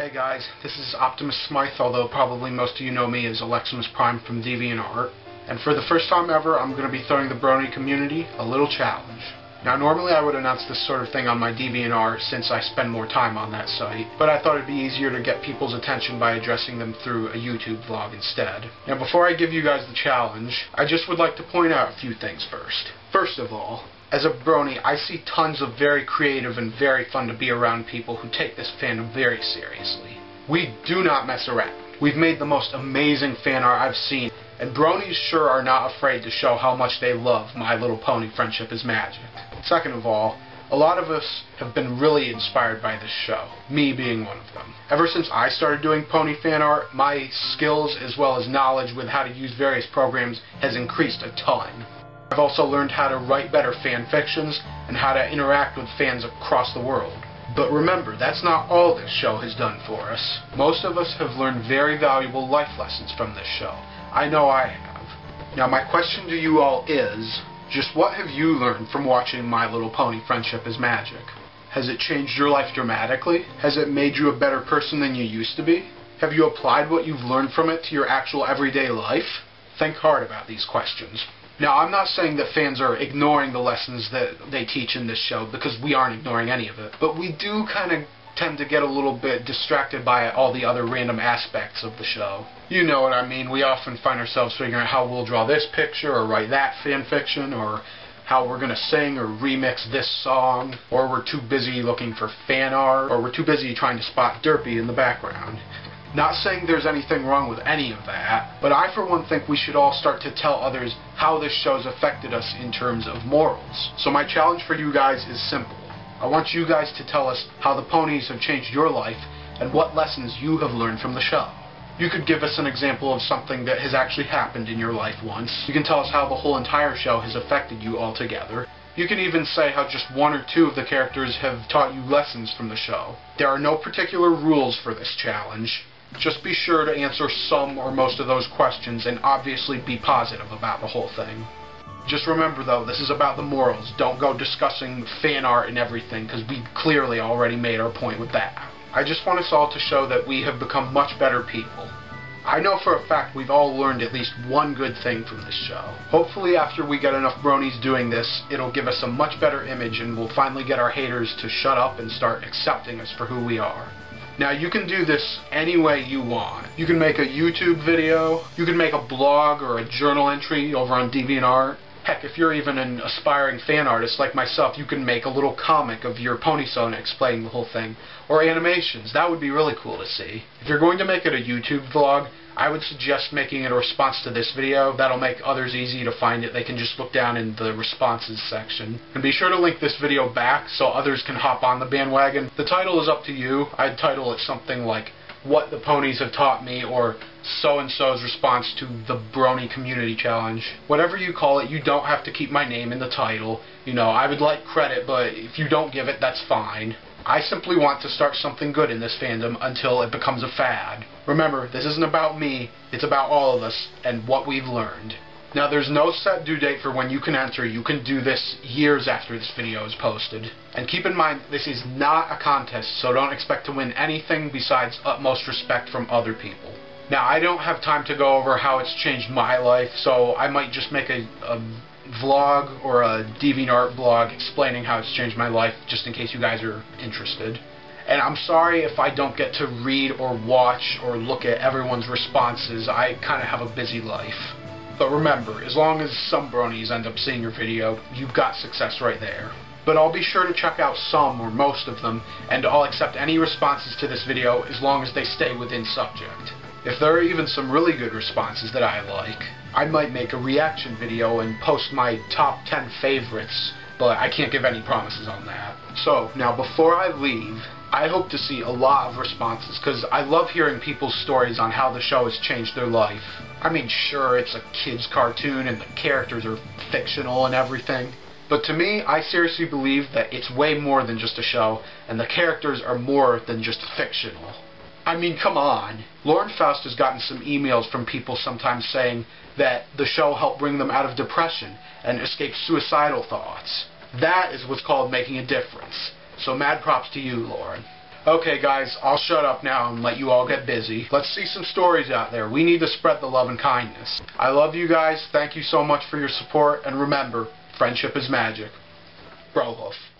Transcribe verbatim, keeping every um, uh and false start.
Hey guys, this is Optimus Smythe, although probably most of you know me as Aleximus Prime from DeviantArt. And for the first time ever, I'm going to be throwing the Brony Community a little challenge. Now normally I would announce this sort of thing on my DeviantArt since I spend more time on that site, but I thought it'd be easier to get people's attention by addressing them through a YouTube vlog instead. Now before I give you guys the challenge, I just would like to point out a few things first. First of all, as a Brony, I see tons of very creative and very fun to be around people who take this fandom very seriously. We do not mess around. We've made the most amazing fan art I've seen, and Bronies sure are not afraid to show how much they love My Little Pony Friendship is Magic. Second of all, a lot of us have been really inspired by this show, me being one of them. Ever since I started doing pony fan art, my skills as well as knowledge with how to use various programs has increased a ton. I've also learned how to write better fan fictions and how to interact with fans across the world. But remember, that's not all this show has done for us. Most of us have learned very valuable life lessons from this show. I know I have. Now my question to you all is, just what have you learned from watching My Little Pony Friendship is Magic? Has it changed your life dramatically? Has it made you a better person than you used to be? Have you applied what you've learned from it to your actual everyday life? Think hard about these questions. Now, I'm not saying that fans are ignoring the lessons that they teach in this show, because we aren't ignoring any of it. But we do kind of tend to get a little bit distracted by all the other random aspects of the show. You know what I mean. We often find ourselves figuring out how we'll draw this picture or write that fan fiction, or how we're going to sing or remix this song, or we're too busy looking for fan art, or we're too busy trying to spot Derpy in the background. Not saying there's anything wrong with any of that, but I for one think we should all start to tell others how this show's affected us in terms of morals. So my challenge for you guys is simple. I want you guys to tell us how the ponies have changed your life and what lessons you have learned from the show. You could give us an example of something that has actually happened in your life once. You can tell us how the whole entire show has affected you altogether. You can even say how just one or two of the characters have taught you lessons from the show. There are no particular rules for this challenge. Just be sure to answer some or most of those questions and obviously be positive about the whole thing. Just remember though, this is about the morals. Don't go discussing fan art and everything, because we clearly already made our point with that. I just want us all to show that we have become much better people. I know for a fact we've all learned at least one good thing from this show. Hopefully after we get enough bronies doing this, it'll give us a much better image and we'll finally get our haters to shut up and start accepting us for who we are. Now you can do this any way you want. You can make a YouTube video, you can make a blog or a journal entry over on DeviantArt. Heck, if you're even an aspiring fan artist like myself, you can make a little comic of your pony sona explaining the whole thing. Or animations, that would be really cool to see. If you're going to make it a YouTube vlog, I would suggest making it a response to this video. That'll make others easy to find it. They can just look down in the responses section. And be sure to link this video back so others can hop on the bandwagon. The title is up to you. I'd title it something like, What the Ponies Have Taught Me, or so-and-so's response to the Brony Community Challenge. Whatever you call it, you don't have to keep my name in the title. You know, I would like credit, but if you don't give it, that's fine. I simply want to start something good in this fandom until it becomes a fad. Remember, this isn't about me, it's about all of us and what we've learned. Now there's no set due date for when you can enter. You can do this years after this video is posted. And keep in mind, this is not a contest, so don't expect to win anything besides utmost respect from other people. Now I don't have time to go over how it's changed my life, so I might just make a, a vlog or a DeviantArt blog explaining how it's changed my life, just in case you guys are interested. And I'm sorry if I don't get to read or watch or look at everyone's responses. I kind of have a busy life. But remember, as long as some bronies end up seeing your video, you've got success right there. But I'll be sure to check out some or most of them, and I'll accept any responses to this video as long as they stay within subject. If there are even some really good responses that I like, I might make a reaction video and post my top ten favorites, but I can't give any promises on that. So, now before I leave, I hope to see a lot of responses, because I love hearing people's stories on how the show has changed their life. I mean, sure, it's a kid's cartoon and the characters are fictional and everything, but to me, I seriously believe that it's way more than just a show, and the characters are more than just fictional. I mean, come on. Lauren Faust has gotten some emails from people sometimes saying that the show helped bring them out of depression and escape suicidal thoughts. That is what's called making a difference. So mad props to you, Lauren. Okay guys, I'll shut up now and let you all get busy. Let's see some stories out there. We need to spread the love and kindness. I love you guys. Thank you so much for your support. And remember, friendship is magic. Brolhoof.